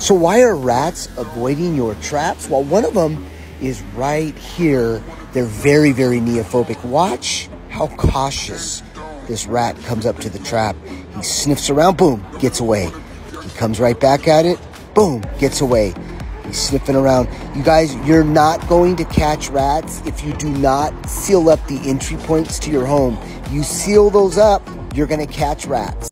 So why are rats avoiding your traps? Well, one of them is right here. They're very, very neophobic. Watch how cautious this rat comes up to the trap. He sniffs around, boom, gets away. He comes right back at it, boom, gets away. He's sniffing around. You guys, you're not going to catch rats if you do not seal up the entry points to your home. You seal those up, you're going to catch rats.